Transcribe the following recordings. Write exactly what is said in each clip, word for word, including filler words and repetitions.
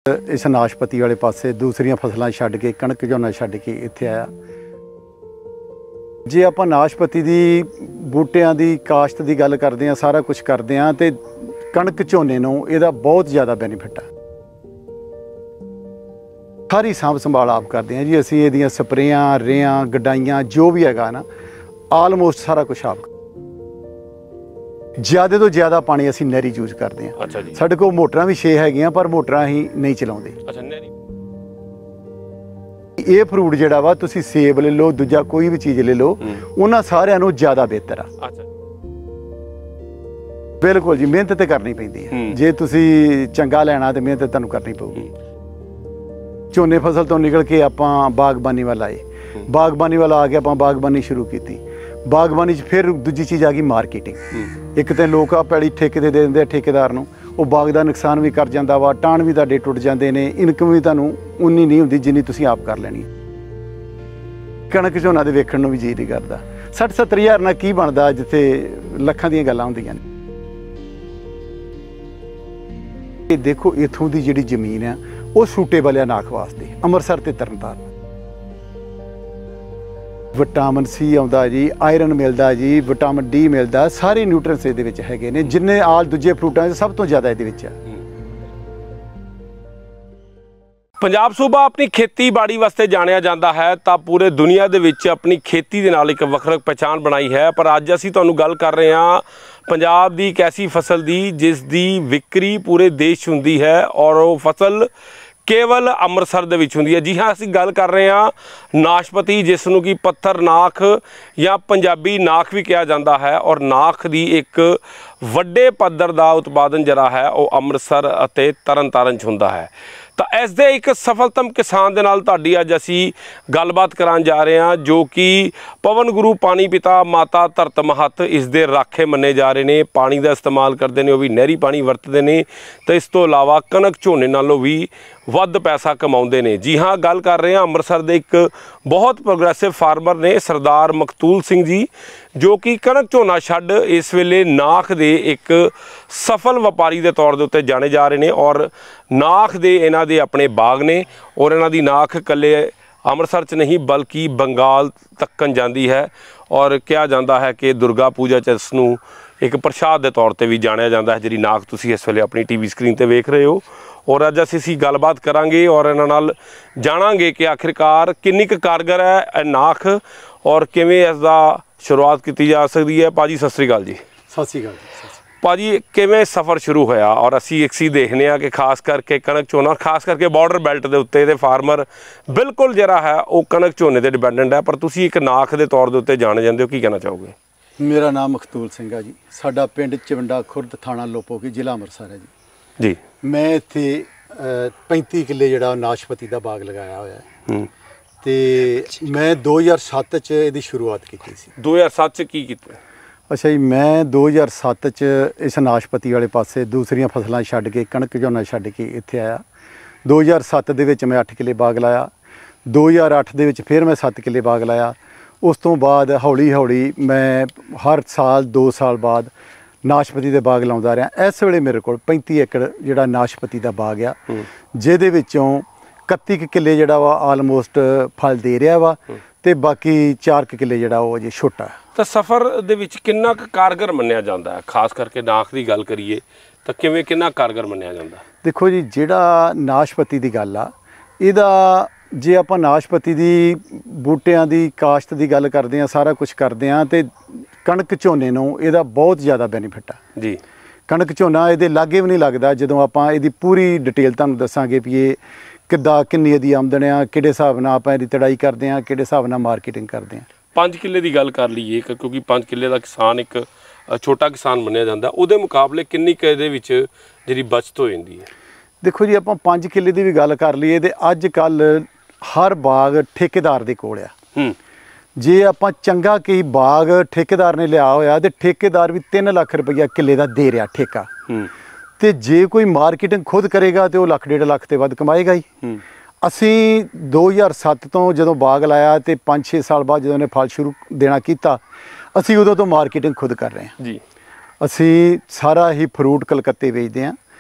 इस नाशपति वाले पासे दूसरिया फसलों छड्ड के कणक झोना छड्ड के इत्थे आया। जे आपां नाशपति दी बूटियां दी काश्त दी गल करदे हां, सारा कुछ करदे हां ते कणक झोने नूं इहदा बहुत ज़्यादा बेनीफिट है। सारी सांभ संभाल आप करते हैं जी, असीं इहदियां स्प्रेयां रेआं गडाइयां जो भी हैगा ना आलमोस्ट सारा कुछ आप। ज़्यादा तो ज़्यादा पानी असीं नहरी यूज करते हैं। अच्छा जी। साडे कोल मोटरां भी छे हैगियां पर मोटरां ही नहीं चलाउंदे। अच्छा नहरी। ये फ्रूट जिहड़ा वा तुसीं सेब ले लो, दूजा कोई भी चीज़ ले लो, उन्हां सारियां नूं ज़्यादा बेहतर आ। अच्छा बिल्कुल जी, मेहनत तो करनी पैंदी है। जे तुसीं चंगा लैना तो मेहनत तुहानूं करनी पऊगी। झोने फसल तो निकल के आपां बागबानी वाल आए, बागबानी वाल आ के आपां बागबानी शुरू की। बागबानी च फिर दूजी चीज़ आ गई मार्केटिंग। एक तो लोग आ पैड़ी ठेके दे देंदे ठेकेदार नूं, वो बाग का नुकसान भी कर जाता वा, टाण भी तुहाडे टुट जाते हैं, इनकम भी तुहानूं उन्नी नहीं हुंदी जिन्नी तुसीं आप कर लैनी। कणक झोना दे वेखण नूं भी जी नहीं करदा। सठ सत्तर हज़ार नाल की बनदा जिथे लखां दीयां गल्लां हुंदियां ने। देखो इत्थों की जिहड़ी जमीन है वो सूटेबल है नाख वास्ते। अमृतसर ते तरनताਰਨ विटामिन सी आउंदा जी, आयरन मिलता जी, विटामिन डी मिलता, सारे न्यूट्रिएंट्स इहदे विच हैगे ने जिन्ने आल दूजे फ्रूटां च सब तो ज़्यादा इहदे विच है। पंजाब सूबा अपनी खेतीबाड़ी वास्ते जानिया जाता है, तो पूरे दुनिया दे विच अपनी खेती दे नाल एक वखरक पहचान बनाई है। पर अज असीं तुहानूं गल कर रहे हैं पंजाब दी एक ऐसी फसल दी जिस दी विक्री पूरे देश हुंदी है और वो फसल केवल अमृतसर दे विच हुंदी है। जी हाँ, असीं गल कर रहे हैं नाशपति, जिसनूं कि पत्थर नाख या पंजाबी नाख भी कहा जाता है। और नाख दी एक वड्डे पद्धर दा उत्पादन जिहड़ा है वो अमृतसर अते तरनताਰਨ च हुंदा है। तो इस दे एक सफलतम किसान दे नाल तुहाडी अज असीं गलबात करान जा रहे हैं, जो कि पवन गुरु पानी पिता माता धरत महत इस दे राखे मन्ने जा रहे हैं। पानी का इस्तेमाल करते हैं, वो भी नहरी पानी वरतते हैं, तो इस तो इलावा कणक झोने नालों भी वध पैसा कमाउंदे ने। जी हाँ, गल कर रहे हैं अमृतसर के एक बहुत प्रोग्रेसिव फार्मर ने सरदार मकतूल सिंह जी, जो कि कणक झोना छड्ड इस वेले नाख दे एक सफल व्यापारी के तौर के उत्ते जाने जा रहे हैं। और नाख दे इन्हां दे अपने बाग ने और इन्हां दी नाख कल्ले अमृतसर च नहीं बल्कि बंगाल तक्कन जाती है। और कहा जाता है कि दुर्गा पूजा च इसनूं एक प्रसाद के तौर पर भी जानिया जाता है, जिहड़ी नाख तुसीं इस वेले अपनी टी वी स्क्रीन पर वेख रहे हो। और अज असीं गलबात करांगे और इन्हां नाल जाणांगे कि आखिरकार किन्नी क कारगर है नाख और किवें इसदा शुरुआत की जा सकती है। भाजी सत श्री अकाल जी। सत श्री अकाल भाजी, किवें सफ़र शुरू होया और असीं एक सी देखने आ कि खास करके कणक झोना, खास करके बॉर्डर बेल्ट के उत्ते दे फार्मर बिल्कुल जिहड़ा है वो कणक झोने ते डिपेंडेंट है, पर तुसीं एक नाख के तौर के उत्ते जाने जाते हो, की कहना चाहोगे? मेरा नाम मखतूल सिंह है जी, साडा पिंड चिवंडा खुर्द थाना लोपोकी जिला अमृतसर है जी। जी मैं इत्थे पैंती किले जिहड़ा नाशपति का बाग लगाया होया है ते मैं दो हज़ार सत्त च इहदी शुरुआत की सी। दो हज़ार सत्त च की कीता? अच्छा जी, मैं दो हज़ार सत्त च इस नाशपति वाले पासे दूसरिया फसलों छड्ड के कणक झोना छड्ड के इत्थे आया। दो हज़ार सत्त दे विच मैं अठ किले बाग लाया। दो हज़ार अठ दे विच फिर मैं सत्त किले बाग लाया। उस तो बाद हौली हौली मैं हर साल दो साल बाद नाशपति के बाग लाउंदा रहा। इस वेले मेरे को पैंती एकड़ जिहड़ा नाशपति का बाग आ, जिहदे विचों इकत्ती किले जिहड़ा वा आलमोस्ट फल दे रहा वा ते बाकी चार किले जिहड़ा वो अजे छोटा है। तो सफ़र दे विच किन्ना क कारगर मन्निया जाता है? खास करके नाख की गल करिए तो किवें किन्ना कारगर मन्निया जाता? देखो जी, जिहड़ा नाशपति की गल आ, इहदा जे आपां नाशपति दी बूटियां दी काश्त की गल करते हैं, सारा कुछ करते हैं, तो कणक झोने नूं इहदा बहुत ज़्यादा बेनीफिट है जी। कणक झोना इहदे लागे भी नहीं लगता जदों आपां इहदी पूरी डिटेल तुहानूं दस्सांगे भी ये किद्दां किन्नी इहदी आमदन आ, किहड़े हिसाब नाल आपां इहदी तड़ाई करते हैं, किहड़े हिसाब नाल मार्केटिंग करते हैं। पाँच किले की गल कर लीए, क्योंकि पाँच किले का किसान एक छोटा किसान मन्निया जाता, उहदे मुकाबले किन्नी क इहदे विच जिहड़ी बचत हो जाती है? देखो जी, आपां पाँच किले की भी गल कर लीए तो अज कल हर बाग ठेकेदार दे कोल आ। जे आपां चंगा कई बाग ठेकेदार ने लिया होया तो ठेकेदार भी तीन लाख रुपया किले का दे रहा ठेका, तो जे कोई मार्केटिंग खुद करेगा तो लख डेढ़ लाख तो वध कमाएगा ही। असी दो हज़ार सत्त तो जो बाग लाया तो पाँच छे साल बाद जो फल शुरू देना किया, असी उदों तो मार्केटिंग खुद कर रहे हैं जी। असी सारा ही फ्रूट कलकत्ते बेचते हैं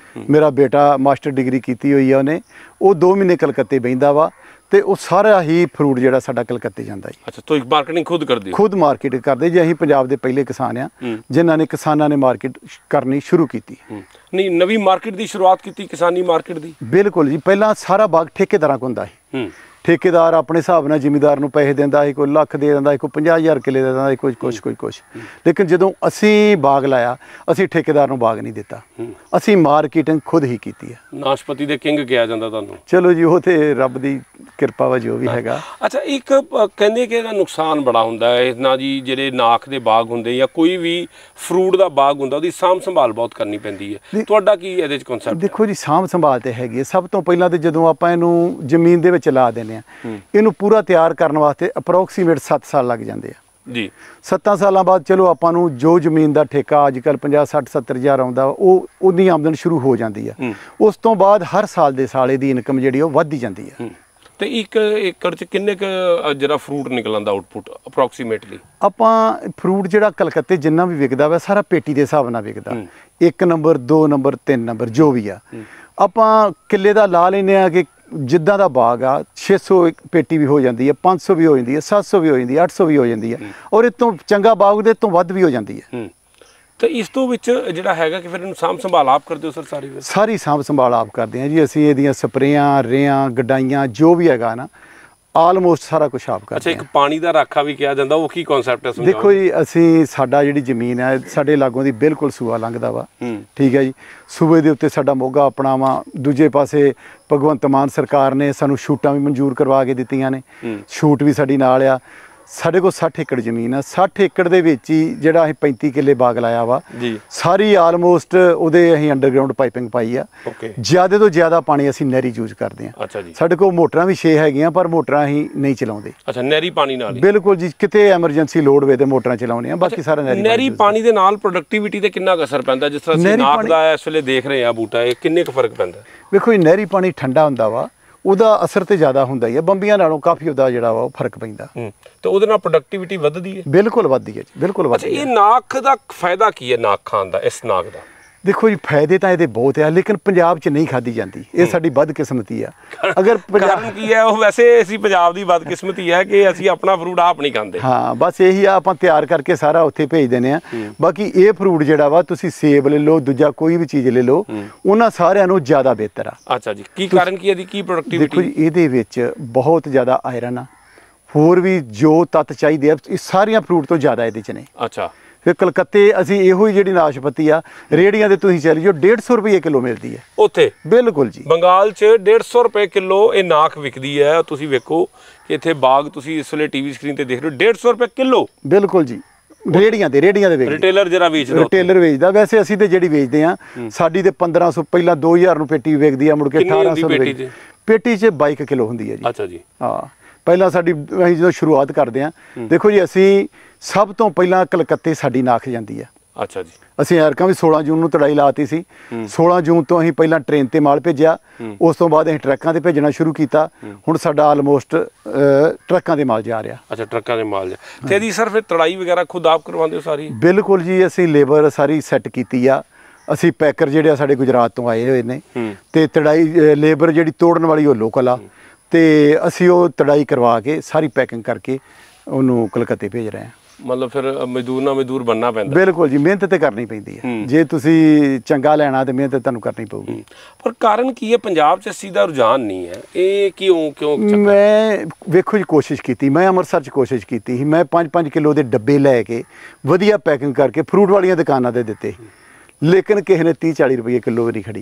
ਮੇਰਾ ਬੇਟਾ ਮਾਸਟਰ ਡਿਗਰੀ ਕੀਤੀ ਹੋਈ ਆ ਉਹਨੇ, ਉਹ ਦੋ ਮਹੀਨੇ ਕਲਕੱਤੇ ਬਹਿੰਦਾ ਵਾ ਤੇ ਉਹ ਸਾਰਾ ਹੀ ਫਰੂਟ ਜਿਹੜਾ ਸਾਡਾ ਕਲਕੱਤੇ ਜਾਂਦਾ ਜੀ। ਅੱਛਾ, ਤੁਸੀਂ ਮਾਰਕੀਟਿੰਗ ਖੁਦ ਕਰਦੇ ਹੋ? ਖੁਦ ਮਾਰਕੀਟ ਕਰਦੇ ਜੀ। ਅਸੀਂ ਪੰਜਾਬ ਦੇ ਪਹਿਲੇ ਕਿਸਾਨ ਆ ਜਿਨ੍ਹਾਂ ਨੇ ਕਿਸਾਨਾਂ ਨੇ ਮਾਰਕੀਟ ਕਰਨੀ ਸ਼ੁਰੂ ਕੀਤੀ। ਨਹੀਂ, ਨਵੀਂ ਮਾਰਕੀਟ ਦੀ ਸ਼ੁਰੂਆਤ ਕੀਤੀ ਕਿਸਾਨੀ ਮਾਰਕੀਟ ਦੀ? ਬਿਲਕੁਲ ਜੀ। ਪਹਿਲਾਂ ਸਾਰਾ ਬਾਗ ਠੇਕੇਦਾਰਾਂ ਕੋਲ ਹੁੰਦਾ ਸੀ। ਠੇਕੇਦਾਰ ਆਪਣੇ ਹਿਸਾਬ ਨਾਲ ਜ਼ਿਮੀਂਦਾਰ ਨੂੰ ਪੈਸੇ ਦਿੰਦਾ ਸੀ, ਕੋਈ ਲੱਖ ਦੇ ਦਿੰਦਾ ਸੀ, ਕੋਈ ਪੰਜਾਹ ਹਜ਼ਾਰ ਕਿੱਲੇ ਦੇ ਦਿੰਦਾ ਸੀ, ਕੁਝ ਕੁਛ ਕੁਝ ਕੁਛ ਲੇਕਿਨ ਜਦੋਂ ਅਸੀਂ ਬਾਗ ਲਾਇਆ ਅਸੀਂ ਠੇਕੇਦਾਰ ਨੂੰ ਬਾਗ ਨਹੀਂ ਦਿੱਤਾ, ਅਸੀਂ ਮਾਰਕੀਟਿੰਗ ਖੁਦ ਹੀ ਕੀਤੀ ਹੈ। ਨਾਸ਼ਪਤੀ ਦੇ ਕਿੰਗ ਕਿਹਾ ਜਾਂਦਾ ਤੁਹਾਨੂੰ? ਚਲੋ ਜੀ, ਉਹ ਤੇ ਰੱਬ ਦੀ ਕਿਰਪਾ ਵਾ ਜੋ ਵੀ ਹੈਗਾ। ਅੱਛਾ, ਇੱਕ ਕਹਿੰਦੇ ਕਿ ਇਹਦਾ ਨੁਕਸਾਨ ਬੜਾ ਹੁੰਦਾ ਹੈ ਨਾ ਜੀ, ਜਿਹੜੇ ਨਾਖ ਦੇ ਬਾਗ ਹੁੰਦੇ ਜਾਂ ਕੋਈ ਵੀ ਫਰੂਟ ਦਾ ਬਾਗ ਹੁੰਦਾ ਉਹਦੀ ਸਾਂਭ ਸੰਭਾਲ ਬਹੁਤ ਕਰਨੀ ਪੈਂਦੀ ਹੈ। ਤੁਹਾਡਾ ਕੀ ਇਹਦੇ ਚ ਕਨਸੈਪਟ? ਦੇਖੋ ਜੀ, ਸਾਂਭ ਸੰਭਾਲ ਤੇ ਹੈਗੀ ਹੈ। ਸਭ ਤੋਂ ਪਹਿਲਾਂ ਤੇ ਜਦੋਂ ਆਪਾਂ ਇਹਨੂੰ ਜ਼ਮੀਨ ਦੇ ਵਿੱਚ ਲਾ ਦਿੰਦੇ ਆ, ਇਹਨੂੰ ਪੂਰਾ ਤਿਆਰ ਕਰਨ ਵਾਸਤੇ ਅਪਰੋਕਸੀਮੇਟ ਸੱਤ ਸਾਲ ਲੱਗ ਜਾਂਦੇ ਆ ਜੀ। ਸੱਤਾਂ ਸਾਲਾਂ ਬਾਅਦ ਚਲੋ ਆਪਾਂ ਨੂੰ ਜੋ ਜ਼ਮੀਨ ਦਾ ਠੇਕਾ ਅੱਜ ਕੱਲ੍ਹ ਪੰਜਾਹ ਸੱਠ ਸੱਤਰ ਹਜ਼ਾਰ ਆਉਂਦਾ ਉਹ ਉਹਦੀ ਆਮਦਨ ਸ਼ੁਰੂ ਹੋ ਜਾਂਦੀ ਆ। ਉਸ ਤੋਂ ਬਾਅਦ ਹਰ ਸਾਲ ਦੇ ਸਾਲ ਦੀ ਇਨਕਮ ਜਿਹੜੀ ਉਹ ਵੱਧਦੀ ਜਾਂਦੀ ਆ। ਤੇ ਇੱਕ ਏਕੜ ਚ ਕਿੰਨੇ ਕੁ ਜਿਹੜਾ ਫਰੂਟ ਨਿਕਲ ਆਉਂਦਾ ਆਊਟਪੁੱਟ ਅਪਰੋਕਸੀਮੇਟਲੀ? ਆਪਾਂ ਫਰੂਟ ਜਿਹੜਾ ਕਲਕੱਤੇ ਜਿੰਨਾ ਵੀ ਵਿਕਦਾ ਵਾ ਸਾਰਾ ਪੇਟੀ ਦੇ ਹਿਸਾਬ ਨਾਲ ਵਿਕਦਾ। ਇੱਕ ਨੰਬਰ, ਦੋ ਨੰਬਰ, ਤਿੰਨ ਨੰਬਰ ਜੋ ਵੀ ਆ ਆਪਾਂ ਕਿੱਲੇ ਦਾ ਲਾ ਲੈਂਦੇ ਆ ਕਿ ਜਿੱਦਾਂ ਦਾ ਬਾਗ ਆ ਛੇ ਸੌ ਪੇਟੀ ਵੀ ਹੋ ਜਾਂਦੀ ਹੈ, ਪੰਜ ਸੌ ਵੀ ਹੋ ਜਾਂਦੀ ਹੈ, ਸੱਤ ਸੌ ਵੀ ਹੋ ਜਾਂਦੀ ਹੈ, ਅੱਠ ਸੌ ਵੀ ਹੋ ਜਾਂਦੀ ਹੈ ਔਰ ਇਹ ਤੋਂ ਚੰਗਾ ਬਾਗ ਦੇ ਤੋਂ ਵੱਧ ਵੀ ਹੋ ਜਾਂਦੀ ਹੈ। ਤੇ ਇਸ ਤੋਂ ਵਿੱਚ ਜਿਹੜਾ ਹੈਗਾ ਕਿ ਫਿਰ ਇਹਨੂੰ ਸਾਂਭ ਸੰਭਾਲ ਆਪ ਕਰਦੇ ਹੋ ਸਰ? ਸਾਰੀ ਸਾਰੀ ਸਾਂਭ ਸੰਭਾਲ ਆਪ ਕਰਦੇ ਹਾਂ ਜੀ ਅਸੀਂ। ਇਹਦੀਆਂ ਸਪਰੇਆਂ, ਰੇਆਂ, ਗਡਾਈਆਂ ਜੋ ਵੀ ਹੈਗਾ ਨਾ ਆਲਮੋਸਟ ਸਾਰਾ ਕੁਝ ਆਪ ਕਰਦੇ। ਅੱਛਾ, ਇੱਕ ਪਾਣੀ ਦਾ ਰਾਖਾ ਵੀ ਕਿਹਾ ਜਾਂਦਾ, ਉਹ ਕੀ ਕਨਸੈਪਟ ਹੈ? ਦੇਖੋ ਜੀ, ਅਸੀਂ ਸਾਡਾ ਜਿਹੜੀ ਜ਼ਮੀਨ ਹੈ ਸਾਡੇ ਲਾਗੋਂ ਦੀ ਬਿਲਕੁਲ ਸੂਆ ਲੰਘਦਾ ਵਾ, ਠੀਕ ਹੈ ਜੀ। ਸੂਬੇ ਦੇ ਉੱਤੇ ਸਾਡਾ ਮੋਗਾ ਆਪਣਾ ਵਾ, ਦੂਜੇ ਪਾਸੇ ਭਗਵੰਤ ਮਾਨ ਸਰਕਾਰ ਨੇ ਸਾਨੂੰ ਛੂਟਾਂ ਵੀ ਮਨਜ਼ੂਰ ਕਰਵਾ ਕੇ ਦਿੱਤੀਆਂ ਨੇ, ਛੂਟ ਵੀ ਸਾਡੀ ਨਾਲ ਆ। ਸਾਡੇ ਕੋਲ ਸੱਠ ਏਕੜ ਜ਼ਮੀਨ ਆ, ਸੱਠ ਏਕੜ ਦੇ ਵਿੱਚ ਹੀ ਜਿਹੜਾ ਅਸੀਂ ਪੈਂਤੀ ਕਿੱਲੇ ਬਾਗ ਲਾਇਆ ਵਾ ਜੀ, ਸਾਰੀ ਆਲਮੋਸਟ ਉਹਦੇ ਅਸੀਂ ਅੰਡਰਗਰਾਉਂਡ ਪਾਈਪਿੰਗ ਪਾਈ ਆ। ਜ਼ਿਆਦਾ ਤੋਂ ਜ਼ਿਆਦਾ ਪਾਣੀ ਅਸੀਂ ਨਹਿਰੀ ਯੂਜ਼ ਕਰਦੇ ਹਾਂ। ਅੱਛਾ ਜੀ। ਸਾਡੇ ਕੋਲ ਮੋਟਰਾਂ ਵੀ ਛੇ ਹੈਗੀਆਂ ਪਰ ਮੋਟਰਾਂ ਅਸੀਂ ਨਹੀਂ ਚਲਾਉਂਦੇ। ਅੱਛਾ, ਨਹਿਰੀ ਪਾਣੀ ਨਾਲ? ਬਿਲਕੁਲ ਜੀ, ਕਿਤੇ ਐਮਰਜੈਂਸੀ ਲੋੜ ਹੋਵੇ ਤੇ ਮੋਟਰਾਂ ਚਲਾਉਂਦੇ ਆ, ਬਾਕੀ ਸਾਰਾ ਨਹਿਰੀ। ਨਹਿਰੀ ਪਾਣੀ ਦੇ ਨਾਲ ਪ੍ਰੋਡਕਟਿਵਿਟੀ ਤੇ ਕਿੰਨਾ ਕੁ ਅਸਰ ਪੈਂਦਾ? ਜਿਸ ਤਰ੍ਹਾਂ ਅਸੀਂ ਨਾਖ ਦਾ ਇਸ ਵੇਲੇ ਦੇਖ ਰਹੇ ਆ ਬੂਟਾ, ਇਹ ਕਿੰਨੇ ਕੁ ਫਰਕ ਪੈਂਦਾ? ਵੇਖੋ ਜੀ, ਨਹਿਰੀ ਪਾਣੀ ਠੰਡਾ ਹੁੰਦਾ ਵਾ, ਉਹਦਾ ਅਸਰ ਤੇ ਜ਼ਿਆਦਾ ਹੁੰਦਾ ਹੀ ਹੈ। ਬੰਬੀਆਂ ਨਾਲੋਂ ਕਾਫੀ ਉਹਦਾ ਜਿਹੜਾ ਵਾ ਉਹ ਫਰਕ ਪੈਂਦਾ ਤੇ ਉਹਦੇ ਨਾਲ ਪ੍ਰੋਡਕਟਿਵਿਟੀ ਵੱਧਦੀ ਹੈ? ਬਿਲਕੁਲ ਵੱਧਦੀ ਹੈ ਜੀ, ਬਿਲਕੁਲ ਵੱਧਦੀ ਹੈ। ਇਹ ਨਾਖ ਦਾ ਫਾਇਦਾ ਕੀ ਹੈ, ਨਾਖ ਖਾਣ ਦਾ, ਇਸ ਨਾਖ ਦਾ? ਦੇਖੋ ਜੀ, ਫਾਇਦੇ ਤਾਂ ਇਹਦੇ ਬਹੁਤ ਆ ਲੇਕਿਨ ਪੰਜਾਬ 'ਚ ਨਹੀਂ ਖਾਧੀ ਜਾਂਦੀ, ਇਹ ਸਾਡੀ ਬਦਕਿਸਮਤੀ ਆ। ਅਗਰ ਕਾਰਨ ਕੀ ਹੈ? ਉਹ ਵੈਸੇ ਅਸੀਂ ਪੰਜਾਬ ਦੀ ਬਦਕਿਸਮਤੀ ਹੈ ਕਿ ਅਸੀਂ ਆਪਣਾ ਫਰੂਟ ਆਪ ਨਹੀਂ ਖਾਂਦੇ। ਹਾਂ, ਬਸ ਇਹੀ ਆ, ਆਪਾਂ ਤਿਆਰ ਕਰਕੇ ਸਾਰਾ ਉੱਥੇ ਭੇਜ ਦਿੰਦੇ ਆ। ਬਾਕੀ ਇਹ ਫਰੂਟ ਜਿਹੜਾ ਵਾ, ਤੁਸੀਂ ਸੇਬ ਲੈ ਲਓ, ਦੂਜਾ ਕੋਈ ਵੀ ਚੀਜ਼ ਲੈ ਲਓ, ਉਹਨਾਂ ਸਾਰਿਆਂ ਨੂੰ ਜ਼ਿਆਦਾ ਬਿਹਤਰ ਆ। ਅੱਛਾ ਜੀ, ਕੀ ਕਾਰਨ ਕੀ ਹੈ ਦੀ, ਕੀ ਪ੍ਰੋਡਕਟਿਵਿਟੀ? ਦੇਖੋ ਜੀ, ਇਹਦੇ ਵਿੱਚ ਬਹੁਤ ਜ਼ਿਆਦਾ ਆਇਰਨ ਆ, ਹੋਰ ਵੀ ਜੋ ਤੱਤ ਚਾਹੀਦੇ ਆ ਇਹ ਸਾਰੀਆਂ ਫਰੂਟ ਤੋਂ ਜ਼ਿਆਦਾ ਇਹਦੇ 'ਚ ਨੇ। ਅੱਛਾ। ਫਿਰ ਕਲਕੱਤੇ ਅਸੀਂ ਇਹੋ ਹੀ ਜਿਹੜੀ ਨਾਸ਼ਪਤੀ ਆ ਰੇੜੀਆਂ ਦੇ ਤੁਸੀਂ ਚੱਲ ਜਾਓ ਡੇਢ ਸੌ ਰੁਪਏ ਕਿਲੋ ਮਿਲਦੀ ਹੈ ਉੱਥੇ। ਬਿਲਕੁਲ ਜੀ, ਬੰਗਾਲ 'ਚ ਡੇਢ ਸੌ ਰੁਪਏ ਕਿਲੋ ਇਹ ਨਾਖ ਵਿਕਦੀ ਹੈ। ਤੁਸੀਂ ਵੇਖੋ ਕਿ ਇੱਥੇ ਬਾਗ ਤੁਸੀਂ ਇਸ ਵੇਲੇ ਟੀਵੀ ਸਕਰੀਨ ਤੇ ਦੇਖ ਰਹੇ ਹੋ, ਡੇਢ ਸੌ ਰੁਪਏ ਕਿਲੋ। ਬਿਲਕੁਲ ਜੀ, ਰੇੜੀਆਂ ਤੇ ਰੇੜੀਆਂ ਦੇ ਵੇਚਦੇ, ਰਿਟੇਲਰ ਜਿਹੜਾ ਵੇਚਦਾ, ਰਿਟੇਲਰ ਵੇਚਦਾ। ਵੈਸੇ ਅਸੀਂ ਤੇ ਜਿਹੜੀ ਵੇਚਦੇ ਆ ਸਾਡੀ ਤੇ ਪੰਦਰਾਂ ਸੌ, ਪਹਿਲਾਂ ਦੋ ਹਜ਼ਾਰ ਨੂੰ ਪੇਟੀ ਵੇਚਦੀ ਆ, ਮੁੜ ਕੇ ਅਠਾਰਾਂ ਸੌ ਪੇਟੀ 'ਚ ਬਾਈ ਕਿਲੋ ਹੁੰਦੀ ਹੈ ਜੀ। ਅੱਛਾ ਜੀ। ਹਾਂ, ਪਹਿਲਾਂ ਸਾਡੀ ਅਸੀਂ ਜਦੋਂ ਸ਼ੁਰੂਆਤ ਕਰਦੇ ਆ, ਦੇਖੋ ਜੀ, ਅਸੀਂ ਸਭ ਤੋਂ ਪਹਿਲਾਂ ਕਲਕੱਤੇ ਸਾਡੀ ਨਾਖ ਜਾਂਦੀ ਆ। ਅੱਛਾ ਜੀ। ਅਸੀਂ ਐਰਕਾਂ ਵੀ ਸੋਲਾਂ ਜੂਨ ਨੂੰ ਤੜਾਈ ਲਾਤੀ ਸੀ। ਸੋਲਾਂ ਜੂਨ ਤੋਂ ਅਸੀਂ ਪਹਿਲਾਂ ਟ੍ਰੇਨ ਤੇ ਮਾਲ ਭੇਜਿਆ, ਉਸ ਤੋਂ ਬਾਅਦ ਅਸੀਂ ਟਰੱਕਾਂ ਤੇ ਭੇਜਣਾ ਸ਼ੁਰੂ ਕੀਤਾ। ਹੁਣ ਸਾਡਾ ਆਲਮੋਸਟ ਟਰੱਕਾਂ ਦੇ ਮਾਲ ਜਾ ਰਿਹਾ। ਅੱਛਾ, ਟਰੱਕਾਂ ਦੇ ਮਾਲ ਜਾ ਤੇ ਇਹਦੀ ਸਰ ਫਿਰ ਤੜਾਈ ਵਗੈਰਾ ਖੁਦ ਆਪ ਕਰਵਾਉਂਦੇ ਹੋ ਸਾਰੀ? ਬਿਲਕੁਲ ਜੀ, ਅਸੀਂ ਲੇਬਰ ਸਾਰੀ ਸੈੱਟ ਕੀਤੀ ਆ। ਅਸੀਂ ਪੈਕਰ ਜਿਹੜੇ ਆ ਸਾਡੇ ਗੁਜਰਾਤ ਤੋਂ ਆਏ ਹੋਏ ਨੇ ਤੇ ਤੜਾਈ ਲੇਬਰ ਜਿਹੜੀ ਤੋੜਨ ਵਾਲੀ ਉਹ ਲੋਕਲ ਆ ਤੇ ਅਸੀਂ ਉਹ ਤੜਾਈ ਕਰਵਾ ਕੇ ਸਾਰੀ ਪੈਕਿੰਗ ਕਰਕੇ ਉਹਨੂੰ ਕਲਕੱਤੇ ਭੇਜ ਰਹੇ ਹਾਂ। ਮਤਲਬ ਫਿਰ ਮਜ਼ਦੂਰ ਨਾਲ ਮਜ਼ਦੂਰ ਬਣਨਾ ਪੈਂਦਾ? ਬਿਲਕੁਲ ਜੀ, ਮਿਹਨਤ ਤੇ ਕਰਨੀ ਪੈਂਦੀ ਹੈ। ਜੇ ਤੁਸੀਂ ਚੰਗਾ ਲੈਣਾ ਤੇ ਮਿਹਨਤ ਤੁਹਾਨੂੰ ਕਰਨੀ ਪਊਗੀ। ਪਰ ਕਾਰਨ ਕੀ ਹੈ ਪੰਜਾਬ 'ਚ ਇਸ ਚੀਜ਼ ਦਾ ਰੁਝਾਨ ਨਹੀਂ ਹੈ? ਇਹ ਕਿਉਂ ਕਿਉਂ ਮੈਂ ਵੇਖੋ ਜੀ ਕੋਸ਼ਿਸ਼ ਕੀਤੀ, ਮੈਂ ਅੰਮ੍ਰਿਤਸਰ 'ਚ ਕੋਸ਼ਿਸ਼ ਕੀਤੀ ਸੀ। ਮੈਂ ਪੰਜ ਪੰਜ ਕਿਲੋ ਦੇ ਡੱਬੇ ਲੈ ਕੇ ਵਧੀਆ ਪੈਕਿੰਗ ਕਰਕੇ ਫਰੂਟ ਵਾਲੀਆਂ ਦੁਕਾਨਾਂ 'ਤੇ ਦਿੱਤੇ, ਲੇਕਿਨ ਕਿਸੇ ਨੇ ਤੀਹ ਚਾਲੀ ਰੁਪਏ ਕਿਲੋ ਵੀ ਨਹੀਂ ਖੜੀ।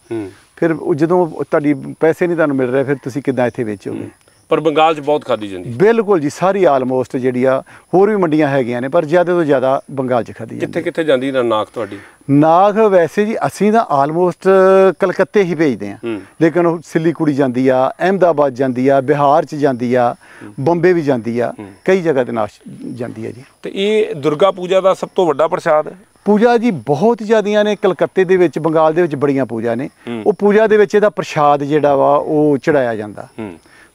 ਫਿਰ ਜਦੋਂ ਤੁਹਾਡੀ ਪੈਸੇ ਨਹੀਂ ਤੁਹਾਨੂੰ ਮਿਲ ਰਹੇ ਫਿਰ ਤੁਸੀਂ ਕਿੱਦਾਂ ਇੱਥੇ ਵੇਚੋਗੇ? ਪਰ ਬੰਗਾਲ 'ਚ ਬਹੁਤ ਖਾਧੀ ਜਾਂਦੀ? ਬਿਲਕੁਲ ਜੀ, ਸਾਰੀ ਆਲਮੋਸਟ ਜਿਹੜੀ ਆ, ਹੋਰ ਵੀ ਮੰਡੀਆਂ ਹੈਗੀਆਂ ਨੇ ਪਰ ਜ਼ਿਆਦਾ ਤੋਂ ਜ਼ਿਆਦਾ ਬੰਗਾਲ 'ਚ ਖਾਧੀ ਜਾਂਦੀ। ਕਿੱਥੇ ਕਿੱਥੇ ਜਾਂਦੀ ਨਾ ਨਾਖ ਤੁਹਾਡੀ? ਨਾਖ ਵੈਸੇ ਜੀ ਅਸੀਂ ਤਾਂ ਆਲਮੋਸਟ ਕਲਕੱਤੇ ਹੀ ਭੇਜਦੇ ਹਾਂ, ਲੇਕਿਨ ਉਹ ਸਿੱਲੀਗੁੜੀ ਜਾਂਦੀ ਆ, ਅਹਿਮਦਾਬਾਦ ਜਾਂਦੀ ਆ, ਬਿਹਾਰ 'ਚ ਜਾਂਦੀ ਆ, ਬੰਬੇ ਵੀ ਜਾਂਦੀ ਆ, ਕਈ ਜਗ੍ਹਾ ਤੇ ਨਾਸ਼ ਜਾਂਦੀ ਆ ਜੀ। ਤੇ ਇਹ ਦੁਰਗਾ ਪੂਜਾ ਦਾ ਸਭ ਤੋਂ ਵੱਡਾ ਪ੍ਰਸ਼ਾਦ ਹੈ? ਪੂਜਾ ਜੀ ਬਹੁਤ ਜ਼ਿਆਦੀਆਂ ਨੇ ਕਲਕੱਤੇ ਦੇ ਵਿੱਚ, ਬੰਗਾਲ ਦੇ ਵਿੱਚ ਬੜੀਆਂ ਪੂਜਾ ਨੇ। ਉਹ ਪੂਜਾ ਦੇ ਵਿੱਚ ਇਹਦਾ ਪ੍ਰਸ਼ਾਦ ਜਿਹੜਾ ਵਾ ਉਹ ਚੜਾਇਆ ਜਾਂਦਾ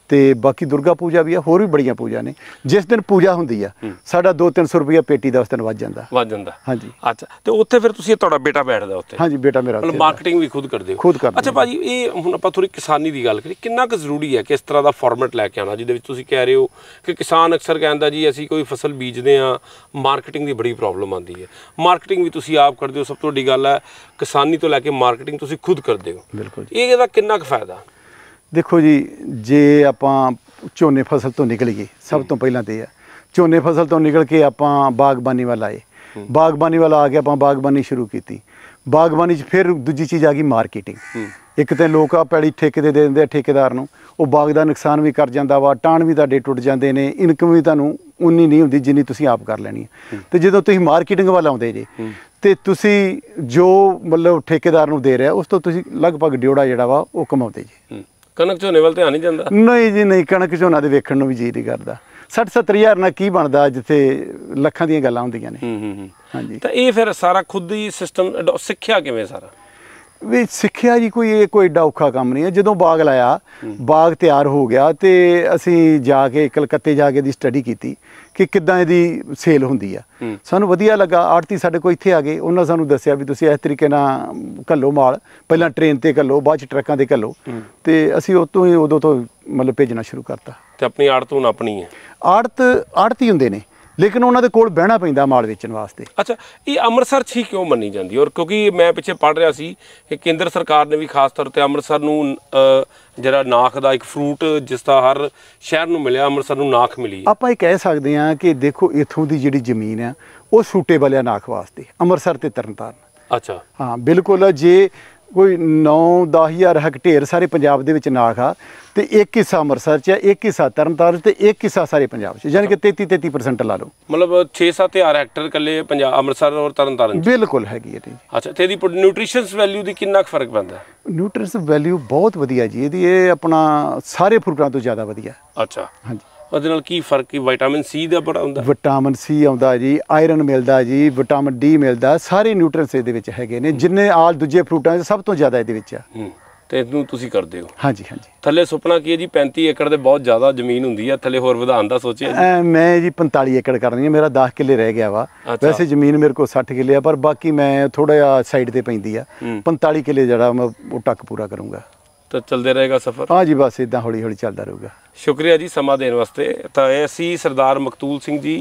ਤੇ ਬਾਕੀ ਦੁਰਗਾ ਪੂਜਾ ਵੀ ਆ, ਹੋਰ ਵੀ ਬੜੀਆਂ ਪੂਜਾ ਨੇ। ਜਿਸ ਦਿਨ ਪੂਜਾ ਹੁੰਦੀ ਆ ਸਾਡਾ ਦੋ ਤਿੰਨ ਸੌ ਰੁਪਇਆ ਪੇਟੀ ਦਾ ਉਸ ਦਿਨ ਵੱਜ ਜਾਂਦਾ ਵੱਜ ਜਾਂਦਾ ਹਾਂਜੀ। ਅੱਛਾ, ਤੇ ਉੱਥੇ ਫਿਰ ਤੁਸੀਂ ਤੁਹਾਡਾ ਬੇਟਾ ਬੈਠਦਾ ਉੱਥੇ? ਹਾਂਜੀ, ਬੇਟਾ ਮੇਰਾ ਮਤਲਬ ਮਾਰਕੀਟਿੰਗ ਵੀ ਖੁਦ ਕਰਦੇ ਹੋ? ਖੁਦ ਕਰਦੇ। ਅੱਛਾ ਭਾਜੀ, ਇਹ ਹੁਣ ਆਪਾਂ ਥੋੜੀ ਕਿਸਾਨੀ ਦੀ ਗੱਲ ਕਰੀਏ, ਕਿੰਨਾ ਕੁ ਜ਼ਰੂਰੀ ਹੈ ਕਿ ਇਸ ਤਰ੍ਹਾਂ ਦਾ ਫਾਰਮੈਟ ਲੈ ਕੇ ਆਉਣਾ ਜਿਹਦੇ ਵਿੱਚ ਤੁਸੀਂ ਕਹਿ ਰਹੇ ਹੋ ਕਿ ਕਿਸਾਨ ਅਕਸਰ ਕਹਿੰਦਾ ਜੀ ਅਸੀਂ ਕੋਈ ਫਸਲ ਬੀਜਦੇ ਹਾਂ, ਮਾਰਕੀਟਿੰਗ ਦੀ ਬੜੀ ਪ੍ਰੋਬਲਮ ਆਉਂਦੀ ਹੈ। ਮਾਰਕੀਟਿੰਗ ਵੀ ਤੁਸੀਂ ਆਪ ਕਰਦੇ ਹੋ, ਸਭ ਤੋਂ ਵੱਡੀ ਗੱਲ ਹੈ ਕਿਸਾਨੀ ਤੋਂ ਲੈ ਕੇ ਮਾਰਕੀਟਿੰਗ ਤੁਸੀਂ ਖੁਦ ਕਰਦੇ ਹੋ। ਬਿਲਕੁਲ। ਇਹ ਇਹਦਾ ਕਿੰਨਾ ਕੁ ਫਾਇਦਾ? ਦੇਖੋ ਜੀ, ਜੇ ਆਪਾਂ ਝੋਨੇ ਫਸਲ ਤੋਂ ਨਿਕਲੀਏ, ਸਭ ਤੋਂ ਪਹਿਲਾਂ ਤੇ ਆ ਝੋਨੇ ਫਸਲ ਤੋਂ ਨਿਕਲ ਕੇ ਆਪਾਂ ਬਾਗਬਾਨੀ ਵੱਲ ਆਏ। ਬਾਗਬਾਨੀ ਵੱਲ ਆ ਕੇ ਆਪਾਂ ਬਾਗਬਾਨੀ ਸ਼ੁਰੂ ਕੀਤੀ। ਬਾਗਬਾਨੀ 'ਚ ਫਿਰ ਦੂਜੀ ਚੀਜ਼ ਆ ਗਈ ਮਾਰਕੀਟਿੰਗ। ਇੱਕ ਤਾਂ ਲੋਕ ਆ ਪੈਲੀ ਠੇਕੇ ਦੇ ਦੇ ਦਿੰਦੇ ਆ ਠੇਕੇਦਾਰ ਨੂੰ, ਉਹ ਬਾਗ ਦਾ ਨੁਕਸਾਨ ਵੀ ਕਰ ਜਾਂਦਾ ਵਾ, ਟਾਣ ਵੀ ਤੁਹਾਡੇ ਟੁੱਟ ਜਾਂਦੇ ਨੇ, ਇਨਕਮ ਵੀ ਤੁਹਾਨੂੰ ਉਨੀ ਨਹੀਂ ਹੁੰਦੀ ਜਿੰਨੀ ਤੁਸੀਂ ਆਪ ਕਰ ਲੈਣੀ ਹੈ। ਤੇ ਜਦੋਂ ਤੁਸੀਂ ਮਾਰਕੀਟਿੰਗ ਵੱਲ ਆਉਂਦੇ ਜੇ ਤੇ ਤੁਸੀਂ ਜੋ ਮਤਲਬ ਠੇਕੇਦਾਰ ਨੂੰ ਦੇ ਰਿਹਾ ਉਸ ਤੋਂ ਤੁਸੀਂ ਲਗਭਗ ਡਿਓੜਾ ਜਿਹੜਾ ਵਾ ਉਹ ਕਮਾਉਂਦੇ ਜੀ। ਕਣਕ ਝੋਨੇ ਵੱਲ ਧਿਆਨ ਨਹੀਂ ਜਾਂਦਾ? ਨਹੀਂ ਜੀ ਨਹੀਂ, ਕਣਕ ਝੋਨਾ ਦੇ ਵੇਖਣ ਨੂੰ ਵੀ ਜੀ ਨਹੀਂ ਕਰਦਾ। ਸੱਠ ਸੱਤਰ ਹਜ਼ਾਰ ਨਾਲ ਕੀ ਬਣਦਾ ਜਿੱਥੇ ਲੱਖਾਂ ਦੀਆਂ ਗੱਲਾਂ ਹੁੰਦੀਆਂ ਨੇ। ਹਾਂਜੀ, ਤਾਂ ਇਹ ਫਿਰ ਸਾਰਾ ਖੁਦ ਹੀ ਸਿਸਟਮ ਸਿੱਖਿਆ ਕਿਵੇਂ ਸਾਰਾ? ਵੀ ਸਿੱਖਿਆ ਜੀ ਕੋਈ ਇਹ ਕੋਈ ਏਡਾ ਔਖਾ ਕੰਮ ਨਹੀਂ ਹੈ। ਜਦੋਂ ਬਾਗ ਲਾਇਆ, ਬਾਗ ਤਿਆਰ ਹੋ ਗਿਆ ਤੇ ਅਸੀਂ ਜਾ ਕੇ ਕਲਕੱਤੇ ਜਾ ਕੇ ਦੀ ਸਟੱਡੀ ਕੀਤੀ ਕਿ ਕਿੱਦਾਂ ਇਹਦੀ ਸੇਲ ਹੁੰਦੀ ਆ। ਸਾਨੂੰ ਵਧੀਆ ਲੱਗਾ। ਆੜਤੀ ਸਾਡੇ ਕੋਲ ਇੱਥੇ ਆ ਗਏ, ਉਹਨਾਂ ਸਾਨੂੰ ਦੱਸਿਆ ਵੀ ਤੁਸੀਂ ਇਸ ਤਰੀਕੇ ਨਾਲ ਘੱਲੋ ਮਾਲ, ਪਹਿਲਾਂ ਟ੍ਰੇਨ ਤੇ ਘੱਲੋ, ਬਾਅਦ 'ਚ ਟਰੱਕਾਂ ਤੇ ਘੱਲੋ। ਤੇ ਅਸੀਂ ਉਹ ਤੋਂ ਹੀ ਉਦੋਂ ਤੋਂ ਮਤਲਬ ਭੇਜਣਾ ਸ਼ੁਰੂ ਕਰਤਾ। ਤੇ ਆਪਣੀ ਆੜਤ ਹੁਣ ਆਪਣੀ ਹੈ? ਆੜਤ ਆੜਤੀ ਹੁੰਦੇ ਨੇ, ਲੇਕਿਨ ਉਹਨਾਂ ਦੇ ਕੋਲ ਬਹਿਣਾ ਪੈਂਦਾ ਮਾਲ ਵੇਚਣ ਵਾਸਤੇ। ਅੱਛਾ, ਇਹ ਅੰਮ੍ਰਿਤਸਰ 'ਚ ਹੀ ਕਿਉਂ ਮੰਨੀ ਜਾਂਦੀ? ਔਰ ਕਿਉਂਕਿ ਮੈਂ ਪਿੱਛੇ ਪੜ੍ਹ ਰਿਹਾ ਸੀ ਕਿ ਕੇਂਦਰ ਸਰਕਾਰ ਨੇ ਵੀ ਖਾਸ ਤੌਰ 'ਤੇ ਅੰਮ੍ਰਿਤਸਰ ਨੂੰ ਜਿਹੜਾ ਨਾਖ ਦਾ ਇੱਕ ਫਰੂਟ ਜਿਸ ਦਾ ਹਰ ਸ਼ਹਿਰ ਨੂੰ ਮਿਲਿਆ, ਅੰਮ੍ਰਿਤਸਰ ਨੂੰ ਨਾਖ ਮਿਲੀ। ਆਪਾਂ ਇਹ ਕਹਿ ਸਕਦੇ ਹਾਂ ਕਿ ਦੇਖੋ ਇੱਥੋਂ ਦੀ ਜਿਹੜੀ ਜ਼ਮੀਨ ਆ ਉਹ ਸੂਟੇਬਲ ਆ ਨਾਖ ਵਾਸਤੇ, ਅੰਮ੍ਰਿਤਸਰ ਤੇ ਤਰਨਤਾਰਨ। ਅੱਛਾ, ਹਾਂ ਬਿਲਕੁਲ। ਜੇ ਕੋਈ ਨੌ ਦਸ ਹਜ਼ਾਰ ਹੈਕਟੇਅਰ ਸਾਰੇ ਪੰਜਾਬ ਦੇ ਵਿੱਚ ਨਾਖ ਆ ਤੇ ਇੱਕ ਹਿੱਸਾ ਅੰਮ੍ਰਿਤਸਰ 'ਚ ਆ, ਇੱਕ ਹਿੱਸਾ ਤਰਨਤਾਰਨ ਤੇ ਇੱਕ ਹਿੱਸਾ ਸਾਰੇ ਪੰਜਾਬ 'ਚ, ਯਾਨੀ ਕਿ ਤੇਤੀ ਤੇਤੀ ਪਰਸੈਂਟ ਲਾ ਲਓ। ਮਤਲਬ ਛੇ ਸੱਤ ਹਜ਼ਾਰ ਹੈਕਟੇਅਰ ਇਕੱਲੇ ਪੰਜਾਬ ਅੰਮ੍ਰਿਤਸਰ ਔਰ ਤਰਨਤਾਰਨ? ਬਿਲਕੁਲ ਹੈਗੀ ਹੈ ਜੀ। ਅੱਛਾ, ਤੇ ਇਹਦੀ ਨਿਊਟ੍ਰੀਸ਼ਨਸ ਵੈਲਿਊ ਦੀ ਕਿੰਨਾ ਕੁ ਫਰਕ ਪੈਂਦਾ? ਨਿਊਟ੍ਰੀਸ਼ਨਸ ਵੈਲਿਊ ਬਹੁਤ ਵਧੀਆ ਜੀ ਇਹਦੀ, ਇਹ ਆਪਣਾ ਸਾਰੇ ਫਰੂਟਾਂ ਤੋਂ ਜ਼ਿਆਦਾ ਵਧੀਆ। ਅੱਛਾ, ਹਾਂਜੀ। ਉਹਦੇ ਨਾਲ ਕੀ ਫਰਕ? ਕੀ ਵਿਟਾਮਿਨ ਸੀ ਦਾ ਬੜਾ ਹੁੰਦਾ? ਵਿਟਾਮਿਨ ਸੀ ਆਉਂਦਾ ਜੀ, ਆਇਰਨ ਮਿਲਦਾ ਜੀ, ਵਿਟਾਮਿਨ ਡੀ ਮਿਲਦਾ, ਸਾਰੇ ਨਿਊਟ੍ਰੀਐਂਟਸ ਇਹਦੇ ਵਿੱਚ ਹੈਗੇ ਨੇ ਜਿੰਨੇ ਆਲ ਦੂਜੇ ਫਰੂਟਾਂ 'ਚ ਸਭ ਤੋਂ ਜ਼ਿਆਦਾ ਇਹਦੇ ਵਿੱਚ ਆ। ਤੇ ਇਹਨੂੰ ਤੁਸੀਂ ਕਰਦੇ ਹੋ? ਹਾਂਜੀ ਹਾਂਜੀ। ਥੱਲੇ ਸੁਪਨਾ ਕੀ ਹੈ ਜੀ? ਪੈਂਤੀ ਏਕੜ ਦੇ ਬਹੁਤ ਜ਼ਿਆਦਾ ਜ਼ਮੀਨ ਹੁੰਦੀ ਹੈ, ਥੱਲੇ ਹੋਰ ਵਧਾਉਣ ਦਾ ਸੋਚਿਆ ਜੀ? ਮੈਂ ਜੀ ਪੰਤਾਲੀ ਏਕੜ ਕਰਨੀ ਹੈ, ਮੇਰਾ ਦਸ ਕਿੱਲੇ ਰਹਿ ਗਿਆ ਵਾ। ਵੈਸੇ ਜ਼ਮੀਨ ਮੇਰੇ ਕੋਲ ਸੱਠ ਕਿੱਲੇ ਆ, ਪਰ ਬਾਕੀ ਮੈਂ ਥੋੜਾ ਜਿਹਾ ਸਾਈਡ ਤੇ ਪੈਂਦੀ ਆ। ਪੰਤਾਲੀ ਕਿੱਲੇ ਜਿਹੜਾ ਮੈਂ ਉਹ ਟੱਕ ਪੂਰਾ ਕਰੂੰਗਾ। ਤਾਂ ਚੱਲਦੇ ਰਹੇਗਾ ਸਫ਼ਰ? ਹਾਂ ਜੀ, ਬਸ ਇਦਾਂ ਹੌਲੀ ਹੌਲੀ ਚੱਲਦਾ ਰਹੂਗਾ। ਸ਼ੁਕਰੀਆ ਜੀ ਸਮਾਂ ਦੇਣ ਵਾਸਤੇ। ਤਾਂ ਇਹ ਸੀ ਸਰਦਾਰ ਮਕਤੂਲ ਸਿੰਘ ਜੀ,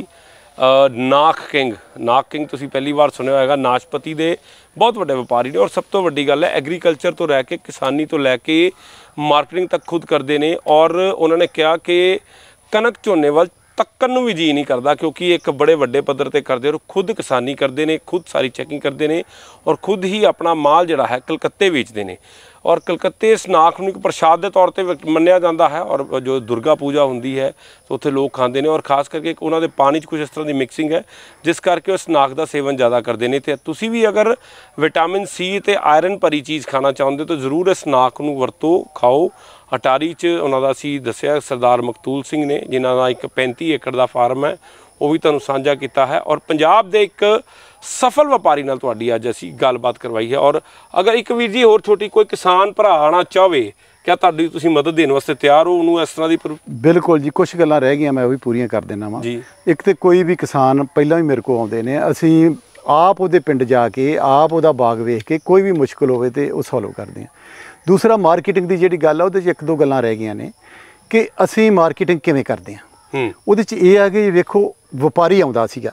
ਨਾਖ ਕਿੰਗ। ਨਾਖ ਕਿੰਗ ਤੁਸੀਂ ਪਹਿਲੀ ਵਾਰ ਸੁਣਿਆ ਹੋਏਗਾ, ਨਾਸ਼ਪਤੀ ਦੇ ਬਹੁਤ ਵੱਡੇ ਵਪਾਰੀ ਨੇ। ਔਰ ਸਭ ਤੋਂ ਵੱਡੀ ਗੱਲ ਹੈ ਐਗਰੀਕਲਚਰ ਤੋਂ ਰਹਿ ਕੇ, ਕਿਸਾਨੀ ਤੋਂ ਲੈ ਕੇ ਮਾਰਕੀਟਿੰਗ ਤੱਕ ਖੁਦ ਕਰਦੇ ਨੇ। ਔਰ ਉਹਨਾਂ ਨੇ ਕਿਹਾ ਕਿ ਕਣਕ ਝੋਨੇ ਵੱਲ ਤੱਕਣ ਨੂੰ ਵੀ ਜੀ ਨਹੀਂ ਕਰਦਾ, ਕਿਉਂਕਿ ਇੱਕ ਬੜੇ ਵੱਡੇ ਪੱਧਰ ਤੇ ਕਰਦੇ ਔਰ ਖੁਦ ਕਿਸਾਨੀ ਕਰਦੇ ਨੇ, ਖੁਦ ਸਾਰੀ ਚੈਕਿੰਗ ਕਰਦੇ ਨੇ ਔਰ ਖੁਦ ਹੀ ਆਪਣਾ ਮਾਲ ਜਿਹੜਾ ਹੈ ਕਲਕੱਤੇ ਵੇਚਦੇ ਨੇ। ਔਰ ਕਲਕੱਤੇ ਇਸ ਨਾਖ ਨੂੰ ਇੱਕ ਪ੍ਰਸ਼ਾਦ ਦੇ ਤੌਰ ਤੇ ਮੰਨਿਆ ਜਾਂਦਾ ਹੈ। ਔਰ ਜੋ ਦੁਰਗਾ ਪੂਜਾ ਹੁੰਦੀ ਹੈ ਉੱਥੇ ਲੋਕ ਖਾਂਦੇ ਨੇ। ਔਰ ਖਾਸ ਕਰਕੇ ਉਹਨਾਂ ਦੇ ਪਾਣੀ 'ਚ ਕੁਝ ਇਸ ਤਰ੍ਹਾਂ ਦੀ ਮਿਕਸਿੰਗ ਹੈ ਜਿਸ ਕਰਕੇ ਉਸ ਨਾਖ ਦਾ ਸੇਵਨ ਜ਼ਿਆਦਾ ਕਰਦੇ ਨੇ। ਅਤੇ ਤੁਸੀਂ ਵੀ ਅਗਰ ਵਿਟਾਮਿਨ ਸੀ ਅਤੇ ਆਇਰਨ ਭਰੀ ਚੀਜ਼ ਖਾਣਾ ਚਾਹੁੰਦੇ ਹੋ ਤਾਂ ਜ਼ਰੂਰ ਇਸ ਨਾਖ ਨੂੰ ਵਰਤੋ, ਖਾਓ। ਅਟਾਰੀ 'ਚ ਉਹਨਾਂ ਦਾ ਅਸੀਂ ਦੱਸਿਆ ਸਰਦਾਰ ਮਕਤੂਲ ਸਿੰਘ ਨੇ, ਜਿਨ੍ਹਾਂ ਦਾ ਇੱਕ ਪੈਂਤੀ ਏਕੜ ਦਾ ਫਾਰਮ ਹੈ, ਉਹ ਵੀ ਤੁਹਾਨੂੰ ਸਾਂਝਾ ਕੀਤਾ ਹੈ। ਔਰ ਪੰਜਾਬ ਦੇ ਇੱਕ ਸਫਲ ਵਪਾਰੀ ਨਾਲ ਤੁਹਾਡੀ ਅੱਜ ਅਸੀਂ ਗੱਲਬਾਤ ਕਰਵਾਈ ਹੈ। ਔਰ ਅਗਰ ਇੱਕ ਵੀਰ ਜੀ ਹੋਰ ਛੋਟੀ ਕੋਈ ਕਿਸਾਨ ਭਰਾ ਆਉਣਾ ਚਾਹਵੇ, ਕਿਆ ਤੁਹਾਡੀ ਤੁਸੀਂ ਮਦਦ ਦੇਣ ਵਾਸਤੇ ਤਿਆਰ ਹੋ ਉਹਨੂੰ ਇਸ ਤਰ੍ਹਾਂ ਦੀ? ਬਿਲਕੁਲ ਜੀ, ਕੁਛ ਗੱਲਾਂ ਰਹਿ ਗਈਆਂ ਮੈਂ ਉਹ ਵੀ ਪੂਰੀਆਂ ਕਰ ਦੇਣਾ ਵਾ ਜੀ। ਇੱਕ ਤਾਂ ਕੋਈ ਵੀ ਕਿਸਾਨ ਪਹਿਲਾਂ ਵੀ ਮੇਰੇ ਕੋਲ ਆਉਂਦੇ ਨੇ, ਅਸੀਂ ਆਪ ਉਹਦੇ ਪਿੰਡ ਜਾ ਕੇ ਆਪ ਉਹਦਾ ਬਾਗ ਵੇਖ ਕੇ ਕੋਈ ਵੀ ਮੁਸ਼ਕਿਲ ਹੋਵੇ ਤੇ ਉਹ ਸੋਲਵ ਕਰਦੇ ਹਾਂ। ਦੂਸਰਾ ਮਾਰਕੀਟਿੰਗ ਦੀ ਜਿਹੜੀ ਗੱਲ ਆ ਉਹਦੇ 'ਚ ਇੱਕ ਦੋ ਗੱਲਾਂ ਰਹਿ ਗਈਆਂ ਨੇ ਕਿ ਅਸੀਂ ਮਾਰਕੀਟਿੰਗ ਕਿਵੇਂ ਕਰਦੇ ਹਾਂ। ਉਹਦੇ 'ਚ ਇਹ ਆ ਕਿ ਵੇਖੋ ਵਪਾਰੀ ਆਉਂਦਾ ਸੀਗਾ,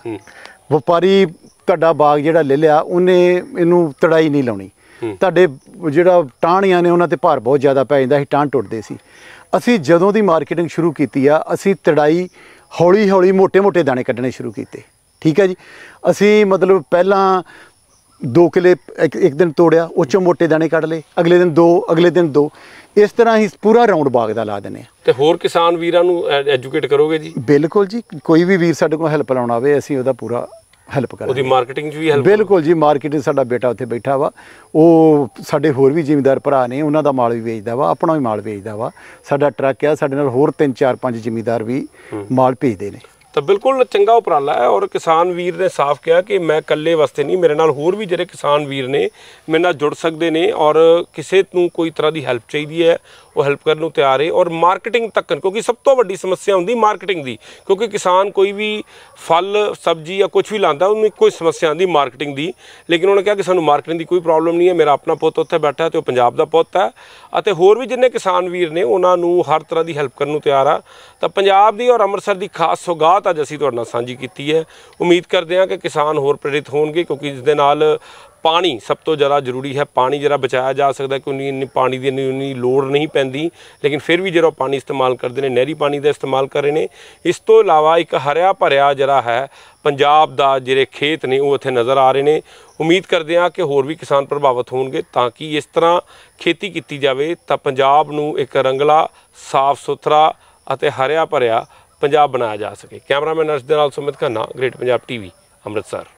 ਵਪਾਰੀ ਤੁਹਾਡਾ ਬਾਗ ਜਿਹੜਾ ਲੈ ਲਿਆ ਉਹਨੇ ਇਹਨੂੰ ਤੜਾਈ ਨਹੀਂ ਲਾਉਣੀ, ਤੁਹਾਡੇ ਜਿਹੜਾ ਟਾਹਣੀਆਂ ਨੇ ਉਹਨਾਂ 'ਤੇ ਭਾਰ ਬਹੁਤ ਜ਼ਿਆਦਾ ਪੈ ਜਾਂਦਾ ਸੀ, ਟਾਹਣ ਟੁੱਟਦੇ ਸੀ। ਅਸੀਂ ਜਦੋਂ ਦੀ ਮਾਰਕੀਟਿੰਗ ਸ਼ੁਰੂ ਕੀਤੀ ਆ ਅਸੀਂ ਤੜਾਈ ਹੌਲੀ ਹੌਲੀ ਮੋਟੇ ਮੋਟੇ ਦਾਣੇ ਕੱਢਣੇ ਸ਼ੁਰੂ ਕੀਤੇ। ਠੀਕ ਹੈ ਜੀ, ਅਸੀਂ ਮਤਲਬ ਪਹਿਲਾਂ ਦੋ ਕਿੱਲੇ ਇੱਕ ਇੱਕ ਦਿਨ ਤੋੜਿਆ, ਉਹ 'ਚੋਂ ਮੋਟੇ ਦਾਣੇ ਕੱਢ ਲਏ, ਅਗਲੇ ਦਿਨ ਦੋ, ਅਗਲੇ ਦਿਨ ਦੋ, ਇਸ ਤਰ੍ਹਾਂ ਹੀ ਪੂਰਾ ਰਾਊਂਡ ਬਾਗ ਦਾ ਲਾ ਦਿੰਦੇ ਹਾਂ। ਤੇ ਹੋਰ ਕਿਸਾਨ ਵੀਰਾਂ ਨੂੰ ਐਜੂਕੇਟ ਕਰੋਗੇ ਜੀ? ਬਿਲਕੁਲ ਜੀ, ਕੋਈ ਵੀ ਵੀਰ ਸਾਡੇ ਕੋਲ ਹੈਲਪ ਲਾਉਣਾ ਆਵੇ ਅਸੀਂ ਉਹਦਾ ਪੂਰਾ ਹੈਲਪ ਕਰਾਂਗੇ। ਉਹਦੀ ਮਾਰਕੀਟਿੰਗ 'ਚ ਵੀ ਹੈਲਪ? ਬਿਲਕੁਲ ਜੀ, ਮਾਰਕੀਟਿੰਗ ਸਾਡਾ ਬੇਟਾ ਉੱਥੇ ਬੈਠਾ ਵਾ, ਉਹ ਸਾਡੇ ਹੋਰ ਵੀ ਜ਼ਿਮੀਂਦਾਰ ਭਰਾ ਨੇ, ਉਹਨਾਂ ਦਾ ਮਾਲ ਵੀ ਵੇਚਦਾ ਵਾ, ਆਪਣਾ ਵੀ ਮਾਲ ਵੇਚਦਾ ਵਾ। ਸਾਡਾ ਟਰੱਕ ਆ, ਸਾਡੇ ਨਾਲ ਹੋਰ ਤਿੰਨ ਚਾਰ ਪੰਜ ਜ਼ਿਮੀਂਦਾਰ ਵੀ ਮਾਲ ਭੇਜਦੇ ਨੇ। ਤਾਂ ਬਿਲਕੁਲ ਚੰਗਾ ਉਪਰਾਲਾ ਹੈ। ਔਰ ਕਿਸਾਨ ਵੀਰ ਨੇ ਸਾਫ਼ ਕਿਹਾ ਕਿ ਮੈਂ ਇਕੱਲੇ ਵਾਸਤੇ ਨਹੀਂ, ਮੇਰੇ ਨਾਲ ਹੋਰ ਵੀ ਜਿਹੜੇ ਕਿਸਾਨ ਵੀਰ ਨੇ ਮੇਰੇ ਨਾਲ ਜੁੜ ਸਕਦੇ ਨੇ। ਔਰ ਕਿਸੇ ਨੂੰ ਕੋਈ ਤਰ੍ਹਾਂ ਦੀ ਹੈਲਪ ਚਾਹੀਦੀ ਹੈ ਉਹ ਹੈਲਪ ਕਰਨ ਨੂੰ ਤਿਆਰ ਹੈ। ਔਰ ਮਾਰਕੀਟਿੰਗ ਤੱਕ, ਕਿਉਂਕਿ ਸਭ ਤੋਂ ਵੱਡੀ ਸਮੱਸਿਆ ਹੁੰਦੀ ਮਾਰਕੀਟਿੰਗ ਦੀ, ਕਿਉਂਕਿ ਕਿਸਾਨ ਕੋਈ ਵੀ ਫਲ ਸਬਜ਼ੀ ਜਾਂ ਕੁਝ ਵੀ ਲਾਉਂਦਾ ਉਹਨੂੰ ਕੋਈ ਸਮੱਸਿਆ ਆਉਂਦੀ ਮਾਰਕੀਟਿੰਗ ਦੀ। ਲੇਕਿਨ ਉਹਨੇ ਕਿਹਾ ਕਿ ਸਾਨੂੰ ਮਾਰਕੀਟਿੰਗ ਦੀ ਕੋਈ ਪ੍ਰੋਬਲਮ ਨਹੀਂ ਹੈ, ਮੇਰਾ ਆਪਣਾ ਪੁੱਤ ਉੱਥੇ ਬੈਠਾ ਤੇ ਉਹ ਪੰਜਾਬ ਦਾ ਪੁੱਤ ਹੈ, ਅਤੇ ਹੋਰ ਵੀ ਜਿੰਨੇ ਕਿਸਾਨ ਵੀਰ ਨੇ ਉਹਨਾਂ ਨੂੰ ਹਰ ਤਰ੍ਹਾਂ ਦੀ ਹੈਲਪ ਕਰਨ ਨੂੰ ਤਿਆਰ ਆ। ਤਾਂ ਪੰਜਾਬ ਦੀ ਔਰ ਅੰਮ੍ਰਿਤਸਰ ਦੀ ਖਾਸ ਸੌਗਾਤ ਅੱਜ ਅਸੀਂ ਤੁਹਾਡੇ ਨਾਲ ਸਾਂਝੀ ਕੀਤੀ ਹੈ। ਉਮੀਦ ਕਰਦੇ ਹਾਂ ਕਿ ਕਿਸਾਨ ਹੋਰ ਪ੍ਰੇਰਿਤ ਹੋਣਗੇ, ਕਿਉਂਕਿ ਇਸ ਦੇ ਨਾਲ ਪਾਣੀ ਸਭ ਤੋਂ ਜ਼ਿਆਦਾ ਜ਼ਰੂਰੀ ਹੈ। ਪਾਣੀ ਜਿਹੜਾ ਬਚਾਇਆ ਜਾ ਸਕਦਾ, ਕਿਉਂਕਿ ਇੰਨੀ ਪਾਣੀ ਦੀ ਇੰਨੀ ਇੰਨੀ ਲੋੜ ਨਹੀਂ ਪੈਂਦੀ, ਲੇਕਿਨ ਫਿਰ ਵੀ ਜਿਹੜਾ ਪਾਣੀ ਇਸਤੇਮਾਲ ਕਰਦੇ ਨੇ ਨਹਿਰੀ ਪਾਣੀ ਦਾ ਇਸਤੇਮਾਲ ਕਰ ਰਹੇ ਨੇ। ਇਸ ਤੋਂ ਇਲਾਵਾ ਇੱਕ ਹਰਿਆ ਭਰਿਆ ਜਿਹੜਾ ਹੈ ਪੰਜਾਬ ਦਾ ਜਿਹੜੇ ਖੇਤ ਨੇ ਉਹ ਇੱਥੇ ਨਜ਼ਰ ਆ ਰਹੇ ਨੇ। ਉਮੀਦ ਕਰਦੇ ਹਾਂ ਕਿ ਹੋਰ ਵੀ ਕਿਸਾਨ ਪ੍ਰਭਾਵਿਤ ਹੋਣਗੇ, ਤਾਂ ਕਿ ਇਸ ਤਰ੍ਹਾਂ ਖੇਤੀ ਕੀਤੀ ਜਾਵੇ ਤਾਂ ਪੰਜਾਬ ਨੂੰ ਇੱਕ ਰੰਗਲਾ, ਸਾਫ਼ ਸੁਥਰਾ ਅਤੇ ਹਰਿਆ ਭਰਿਆ ਪੰਜਾਬ ਬਣਾਇਆ ਜਾ ਸਕੇ। ਕੈਮਰਾਮੈਨ ਅਰਸ਼ ਦੇ ਨਾਲ ਸੁਮਿਤ ਖੰਨਾ, ਗ੍ਰੇਟ ਪੰਜਾਬ ਟੀਵੀ, ਅੰਮ੍ਰਿਤਸਰ।